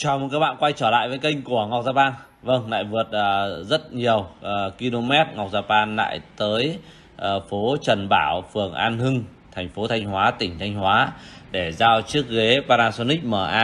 Chào mừng các bạn quay trở lại với kênh của Ngọc Japan. Vâng, lại vượt rất nhiều km, Ngọc Japan lại tới phố Trần Bảo, phường An Hưng, thành phố Thanh Hóa, tỉnh Thanh Hóa để giao chiếc ghế Panasonic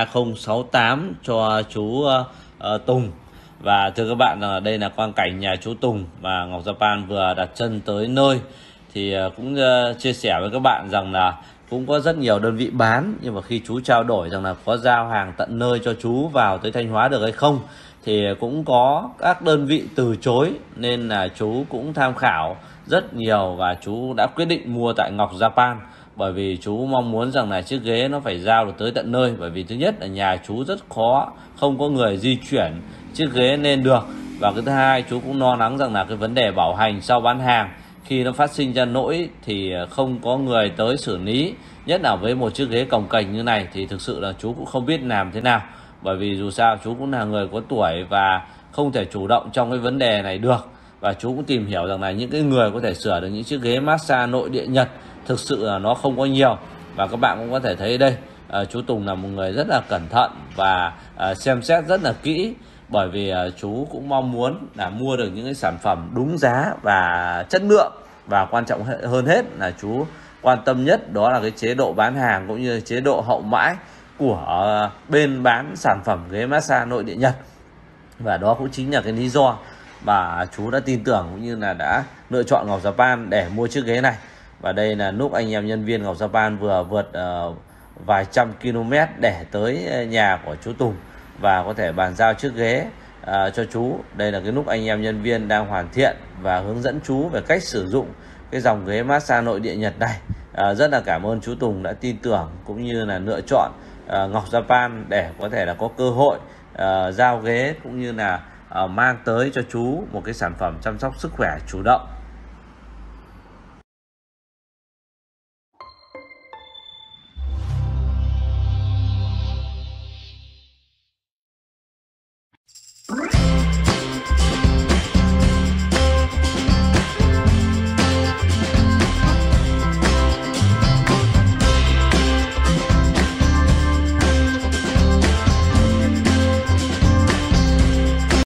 MA068 cho chú Tùng. Và thưa các bạn, đây là quang cảnh nhà chú Tùng và Ngọc Japan vừa đặt chân tới nơi. Thì cũng chia sẻ với các bạn rằng là cũng có rất nhiều đơn vị bán, nhưng mà khi chú trao đổi rằng là có giao hàng tận nơi cho chú vào tới Thanh Hóa được hay không thì cũng có các đơn vị từ chối, nên là chú cũng tham khảo rất nhiều và chú đã quyết định mua tại Ngọc Japan. Bởi vì chú mong muốn rằng là chiếc ghế nó phải giao được tới tận nơi, bởi vì thứ nhất là nhà chú rất khó, không có người di chuyển chiếc ghế lên được, và cái thứ hai chú cũng lo lắng rằng là cái vấn đề bảo hành sau bán hàng khi nó phát sinh ra lỗi thì không có người tới xử lý, nhất là với một chiếc ghế cồng kềnh như này thì thực sự là chú cũng không biết làm thế nào. Bởi vì dù sao chú cũng là người có tuổi và không thể chủ động trong cái vấn đề này được, và chú cũng tìm hiểu rằng là những cái người có thể sửa được những chiếc ghế massage nội địa Nhật thực sự là nó không có nhiều. Và các bạn cũng có thể thấy đây, chú Tùng là một người rất là cẩn thận và xem xét rất là kỹ, bởi vì chú cũng mong muốn là mua được những cái sản phẩm đúng giá và chất lượng. Và quan trọng hơn hết là chú quan tâm nhất đó là cái chế độ bán hàng cũng như chế độ hậu mãi của bên bán sản phẩm ghế massage nội địa Nhật. Và đó cũng chính là cái lý do mà chú đã tin tưởng cũng như là đã lựa chọn Ngọc Japan để mua chiếc ghế này. Và đây là lúc anh em nhân viên Ngọc Japan vừa vượt vài trăm km để tới nhà của chú Tùng và có thể bàn giao chiếc ghế cho chú. Đây là cái lúc anh em nhân viên đang hoàn thiện và hướng dẫn chú về cách sử dụng cái dòng ghế massage nội địa Nhật này. Rất là cảm ơn chú Tùng đã tin tưởng cũng như là lựa chọn Ngọc Japan để có thể là có cơ hội giao ghế cũng như là mang tới cho chú một cái sản phẩm chăm sóc sức khỏe chủ động.